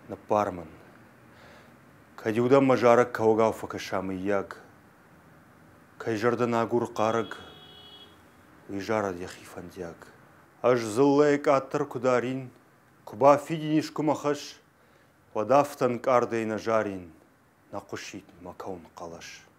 напарман. Кадиуда мажарак каугау факашамы яг. Кайжардан агур қарыг, уйжарад яхифандяг. Аж зыллайк аттыр кударин, куба фидиниш кумахаш, вадафтан кардейна жарин, нақушит макаун қалаш.